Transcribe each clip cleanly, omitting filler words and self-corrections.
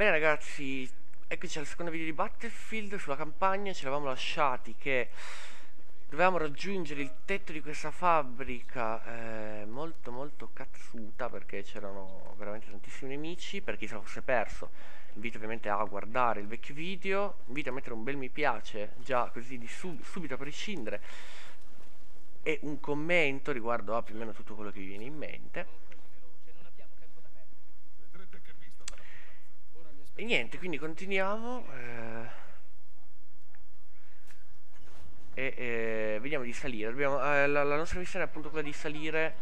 Bene ragazzi, eccoci al secondo video di Battlefield. Sulla campagna ci eravamo lasciati che dovevamo raggiungere il tetto di questa fabbrica molto cazzuta, perché c'erano veramente tantissimi nemici. Per chi se lo fosse perso, invito ovviamente a guardare il vecchio video, invito a mettere un bel mi piace già così di subito a prescindere, e un commento riguardo a più o meno tutto quello che vi viene in mente. E niente, quindi continuiamo vediamo di salire. La nostra missione è appunto quella di salire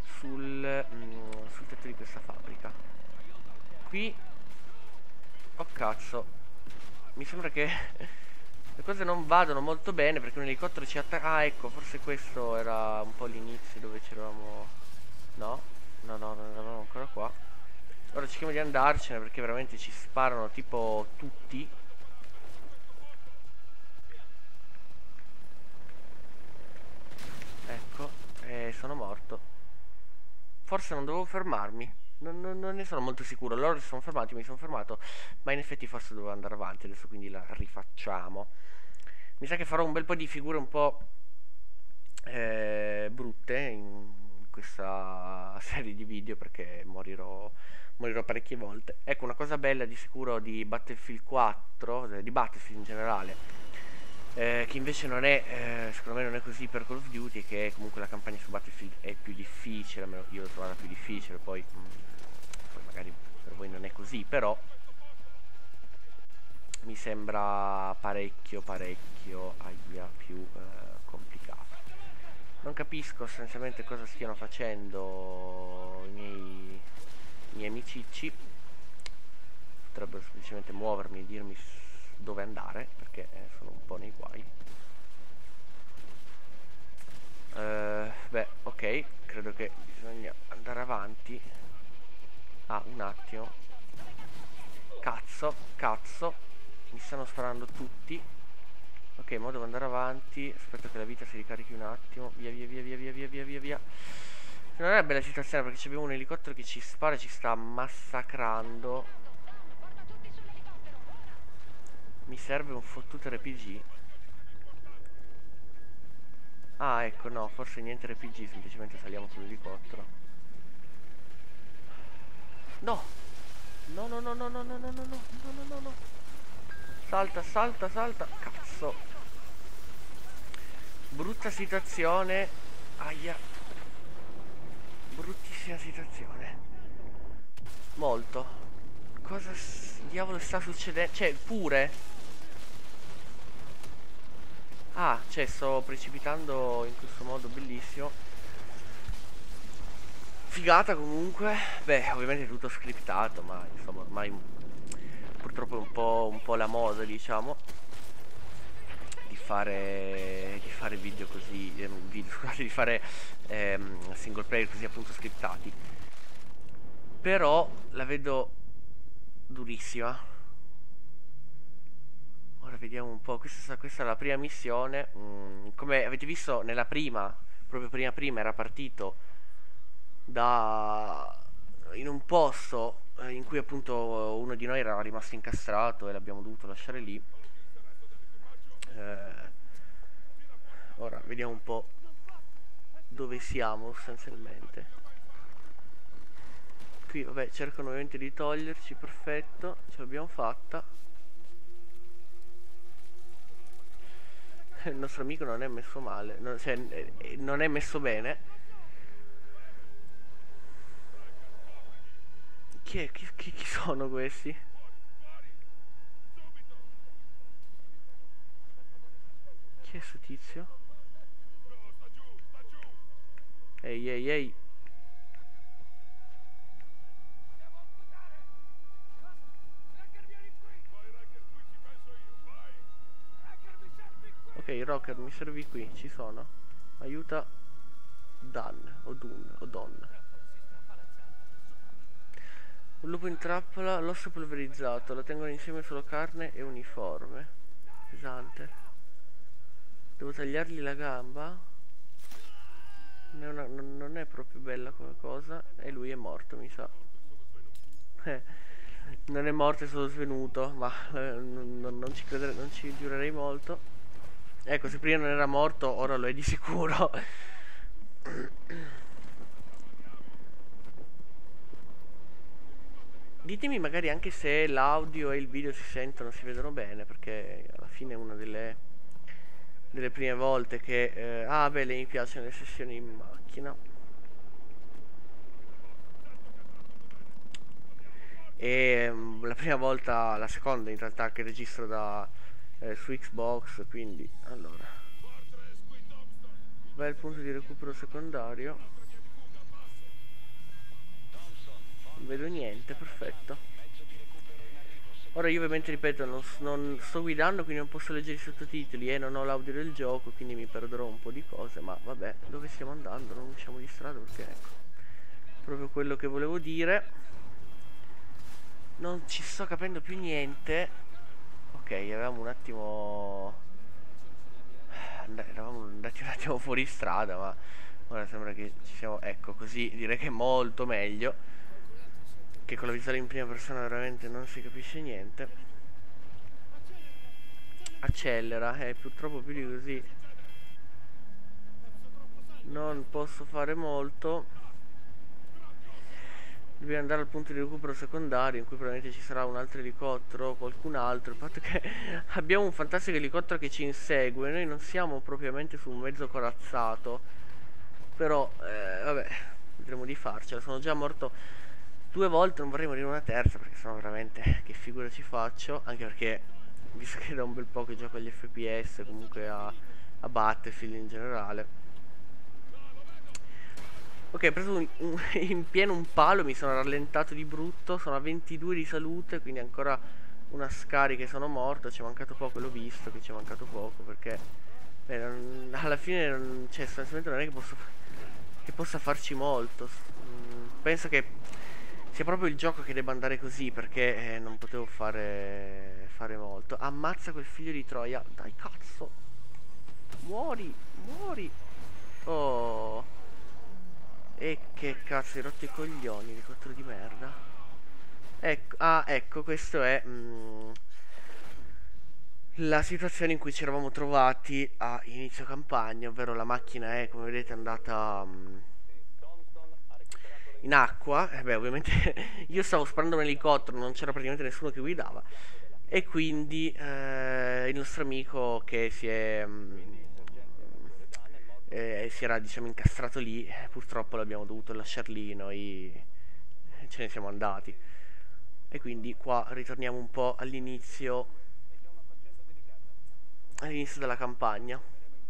sul tetto di questa fabbrica. Qui, oh cazzo, mi sembra che le cose non vadano molto bene, perché un elicottero ci attacca. Ah, ecco, forse questo era un po' l'inizio dove c'eravamo. No, no, non eravamo ancora qua. Ora cerchiamo di andarcene, perché veramente ci sparano tipo tutti. Ecco, sono morto. Forse non dovevo fermarmi. Non ne sono molto sicuro. Loro si sono fermati, mi sono fermato. Ma in effetti forse dovevo andare avanti. Adesso quindi la rifacciamo. Mi sa che farò un bel po' di figure un po' brutte in questa serie di video, perché morirò parecchie volte. Ecco, una cosa bella di sicuro di Battlefield 4, di Battlefield in generale, che invece non è, secondo me non è così per Call of Duty, che comunque la campagna su Battlefield è più difficile, almeno io l'ho trovata più difficile, poi magari per voi non è così, però mi sembra parecchio più complicata. Non capisco sostanzialmente cosa stiano facendo i miei amicicci. Potrebbero semplicemente muovermi e dirmi dove andare, perché sono un po' nei guai. Beh, ok, credo che bisogna andare avanti. Ah, un attimo. Cazzo, mi stanno sparando tutti. Ok, mo devo andare avanti. Aspetto che la vita si ricarichi un attimo. Via. Non è una bella situazione, perché abbiamo un elicottero che ci spara e ci sta massacrando. Mi serve un fottuto RPG. Ah, ecco, no, forse niente RPG, semplicemente saliamo sull'elicottero. No! No. Salta. Cazzo. Brutta situazione. Aia. Bruttissima situazione. Molto. Cosa diavolo sta succedendo? Cioè, pure. Ah, cioè, sto precipitando in questo modo bellissimo. Figata comunque. Beh, ovviamente è tutto scriptato, ma insomma ormai purtroppo è un po' la moda, diciamo, di fare video così, scusate, di fare single player così appunto scriptati. Però la vedo durissima. Ora vediamo un po'. Questa è la prima missione. Come avete visto nella prima, proprio prima era partito da in un posto in cui appunto uno di noi era rimasto incastrato e l'abbiamo dovuto lasciare lì. Ora vediamo un po' dove siamo sostanzialmente. Qui vabbè, cercano ovviamente di toglierci. Perfetto, ce l'abbiamo fatta. Il nostro amico non è messo male, cioè non è messo bene. Chi sono questi? Chi è sto tizio? Ehi. Ok, Rocker, mi servi qui, ci sono. Aiuta Dan, o Dun, o Don. Un lupo in trappola, l'osso polverizzato, lo tengono insieme solo carne e uniforme. Pesante. Devo tagliargli la gamba? Non è proprio bella come cosa. E lui è morto, mi sa. Non è morto, è solo svenuto, ma non ci credere, non ci giurerei molto. Ecco, se prima non era morto, ora lo è di sicuro. Ditemi magari anche se l'audio e il video si sentono, si vedono bene, perché alla fine è una delle prime volte che... ah, beh, mi piacciono le sessioni in macchina. E la prima volta, la seconda in realtà, che registro da su Xbox, quindi allora bel punto di recupero secondario, non vedo niente, perfetto. Ora io ovviamente ripeto, non sto guidando, quindi non posso leggere i sottotitoli e non ho l'audio del gioco, quindi mi perderò un po' di cose, ma vabbè, dove stiamo andando? Non usciamo di strada perché ecco, proprio quello che volevo dire. Non ci sto capendo più niente. Ok, avevamo un attimo... eravamo andati un attimo fuori strada, ma ora sembra che ci siamo... Ecco, così direi che è molto meglio. Che con la visuale in prima persona veramente non si capisce niente. Accelera, purtroppo più di così non posso fare molto. Dobbiamo andare al punto di recupero secondario, in cui probabilmente ci sarà un altro elicottero o qualcun altro. Il fatto che abbiamo un fantastico elicottero che ci insegue. Noi non siamo propriamente su un mezzo corazzato, però vabbè, vedremo di farcela. Sono già morto 2 volte, non vorrei morire una terza, perché sennò veramente che figura ci faccio. Anche perché, visto che da un bel po' che gioco agli FPS, comunque a Battlefield in generale. Ok, ho preso in pieno un palo, mi sono rallentato di brutto, sono a 22 di salute, quindi ancora una scarica e sono morto. Ci è mancato poco, l'ho visto che ci è mancato poco, perché alla fine cioè, sostanzialmente non è che possa farci molto. Penso che sia proprio il gioco che debba andare così, perché non potevo fare molto. Ammazza quel figlio di Troia, dai cazzo, muori, muori. Oh. E che cazzo, hai rotto i coglioni, elicottero di merda. Ecco, ecco, questo è la situazione in cui ci eravamo trovati a inizio campagna, ovvero la macchina è, come vedete, andata in acqua. E beh, ovviamente io stavo sparando un elicottero, non c'era praticamente nessuno che guidava. E quindi il nostro amico che si era diciamo incastrato lì, purtroppo l'abbiamo dovuto lasciar lì, noi ce ne siamo andati. E quindi qua ritorniamo un po' all'inizio della campagna.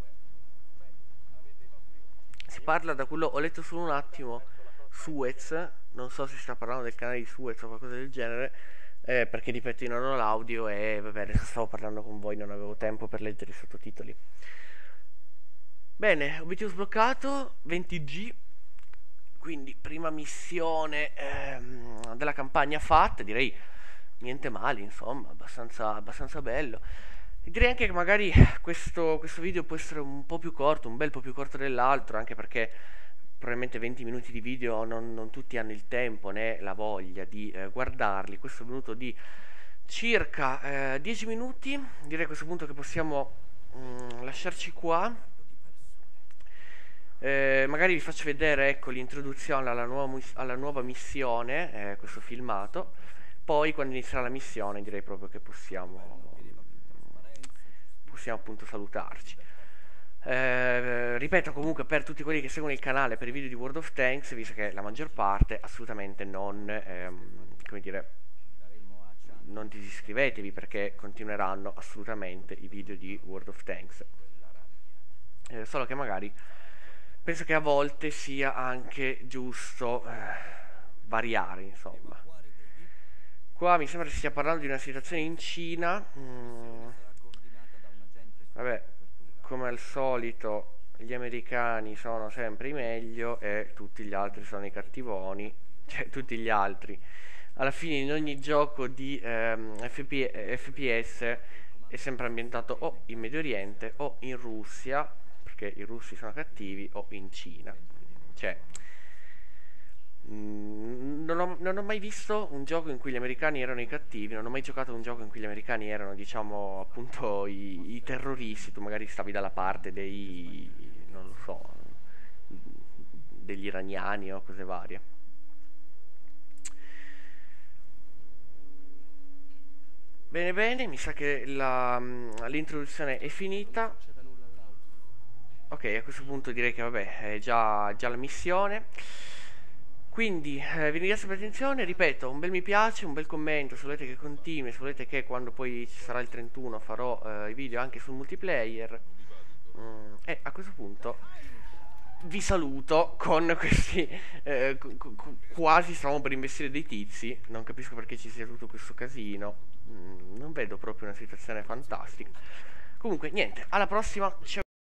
Si parla, da quello ho letto solo un attimo, Suez, non so se si sta parlando del canale di Suez o qualcosa del genere, perché ripeto io non ho l'audio e vabbè, adesso stavo parlando con voi, non avevo tempo per leggere i sottotitoli. Bene, obiettivo sbloccato, 20G, quindi prima missione della campagna fatta, direi niente male, insomma, abbastanza bello. E direi anche che magari questo video può essere un po' più corto, un bel po' più corto dell'altro, anche perché probabilmente 20 minuti di video non tutti hanno il tempo né la voglia di guardarli. Questo è venuto di circa 10 minuti, direi a questo punto che possiamo lasciarci qua. Magari vi faccio vedere, ecco, l'introduzione alla nuova missione, questo filmato. Poi quando inizierà la missione direi proprio che possiamo appunto salutarci. Ripeto comunque, per tutti quelli che seguono il canale per i video di World of Tanks, visto che la maggior parte assolutamente come dire, non disiscrivetevi, perché continueranno assolutamente i video di World of Tanks. Solo che magari penso che a volte sia anche giusto variare, insomma. Qua mi sembra si stia parlando di una situazione in Cina. Vabbè, come al solito gli americani sono sempre i meglio e tutti gli altri sono i cattivoni. Cioè, tutti gli altri. Alla fine in ogni gioco di FPS è sempre ambientato o in Medio Oriente o in Russia, perché i russi sono cattivi, o in Cina. Cioè, Non ho mai visto un gioco in cui gli americani erano i cattivi, non ho mai giocato a un gioco in cui gli americani erano, diciamo, appunto i terroristi, tu magari stavi dalla parte dei, non lo so, degli iraniani o cose varie. Bene bene, mi sa che l'introduzione è finita. Ok, a questo punto direi che vabbè, è già la missione. Quindi vi ringrazio per l'attenzione, ripeto, un bel mi piace, un bel commento, se volete che continui, se volete che quando poi ci sarà il 31 farò i video anche sul multiplayer. E a questo punto vi saluto con questi quasi stavamo per investire dei tizi, non capisco perché ci sia tutto questo casino, non vedo proprio una situazione fantastica. Comunque niente, alla prossima, ciao.